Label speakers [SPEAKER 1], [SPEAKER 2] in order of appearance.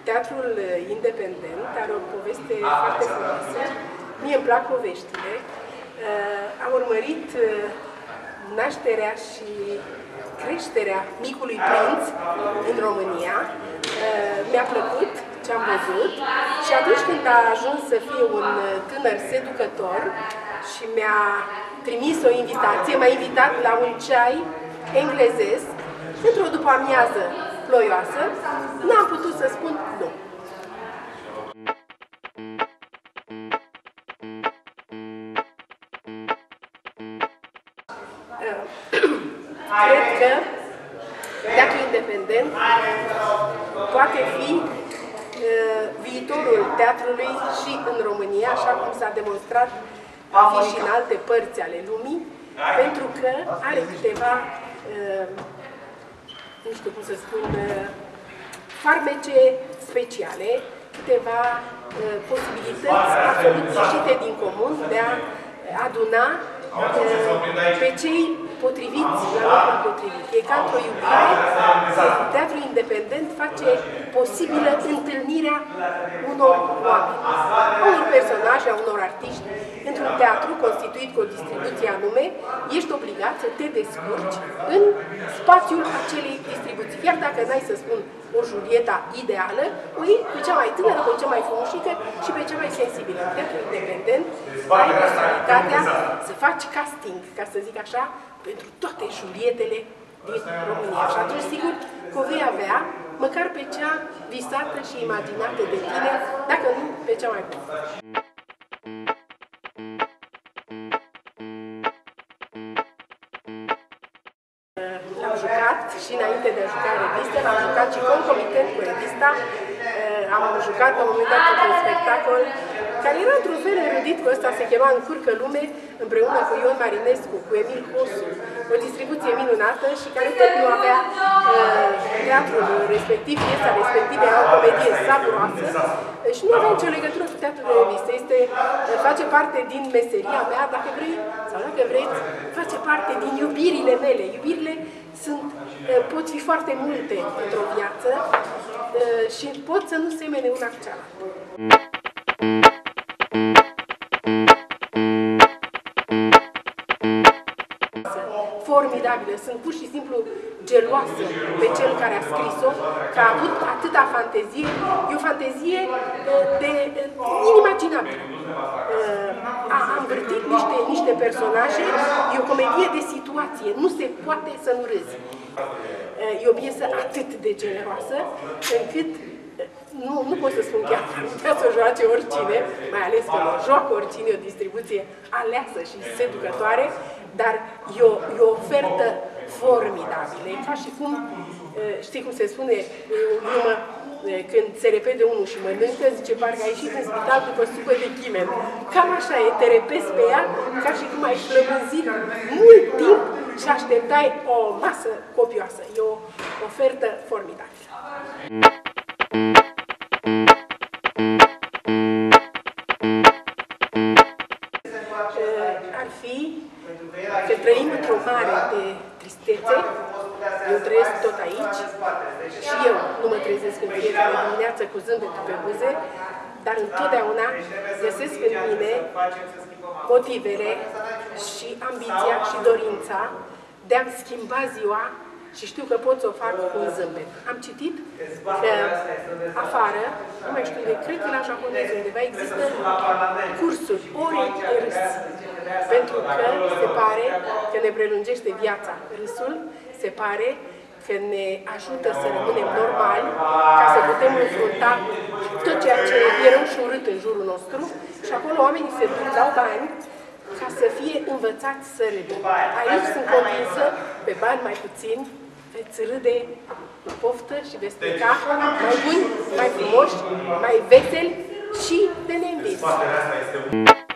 [SPEAKER 1] Teatrul independent are o poveste foarte frumoasă. Mie îmi plac poveștile. Am urmărit nașterea și creșterea Micului Prinț în România. Mi-a plăcut ce am văzut și atunci când a ajuns să fie un tânăr seducător și mi-a trimis o invitație, m-a invitat la un ceai englezesc, într-o după-amiază ploioasă, n-am putut să spun nu. Cred că teatrul independent poate fi viitorul teatrului și în România, așa cum s-a demonstrat a fi și în alte părți ale lumii, pentru că are câteva, nu știu cum să spun, farmece speciale, câteva posibilități absolut ieșite din comun de a aduna pe cei potriviți la locul potrivit. E ca într-o iubire, teatrul independent face posibilă întâlnirea unor oameni, a unor personaje, a unor artiști. Într-un teatru constituit cu o distribuție anume, ești obligat să te descurci în spațiul acelei distribuții. Chiar dacă n-ai, să spun, o Julieta ideală, o iei pe cea mai tânără, pe cea mai frumușică și pe cea mai sensibilă. În teatrul independent ai posibilitatea să faci casting, ca să zic așa, pentru toate Julietele din România. Și atunci, sigur, că o vei avea măcar pe cea visată și imaginată de tine, dacă nu pe cea mai bună. L-am jucat și înainte de a juca revistă, l-am jucat și concomitent cu revista. Am jucat la un moment dat într-un spectacol care era într-un fel erudit, cu ăsta se chema Încurcă lume, împreună cu Ion Marinescu, cu Emil Hosu, o distribuție minunată și care tot nu avea teatrul respectiv, piesa respectivă, era o comedie savuroasă și nu avea nicio legătură cu teatrul de revistă. Face parte din meseria mea, dacă vrei, sau dacă vreți, face parte din iubirile mele. Iubirile pot fi foarte multe într-o viață și pot să nu semene una cu cealaltă. Formidabilă. Sunt pur și simplu geloasă pe cel care a scris-o, că a avut atâta fantezie. E o fantezie inimaginabilă. A învârtit niște personaje, e o comedie de situație. Nu se poate să nu râzi. E o piesă atât de generoasă, încât nu pot să spun chiar că putea să o joace oricine, mai ales că o joacă oricine, o distribuție aleasă și seducătoare, dar e o ofertă formidabilă. E ca și cum, știi cum se spune, o glumă, când se repede unul și mănâncă, zice, parcă a ieșit în spital după supă de chimen. Cam așa e, te repezi pe ea, ca și cum ai flămânzit mult timp și așteptai o masă copioasă. E o ofertă formidabilă. Ar fi că trăim într-o mare de tristețe. Eu trăiesc tot aici și eu nu mă trezesc în fiecare dimineață cu zâmbetul pe buze, dar întotdeauna găsesc în mine motivele și ambiția și dorința de a-mi schimba ziua și știu că pot să o fac cu un zâmbet. Am citit că afară, nu mai știu de, cred că la japonez undeva există cursuri, ore de râs. Pentru că se pare că ne prelungește viața. Râsul se pare că ne ajută să rămânem normali, ca să putem înfrunta tot ceea ce e rău și urât în jurul nostru. Și acolo oamenii se duc, dau bani, ca să fie învățați să râdă. Aici sunt convinsă, pe bani mai puțin, veți râde cu poftă și veți pleca mai buni, mai frumoși, mai veseli și de neînvins.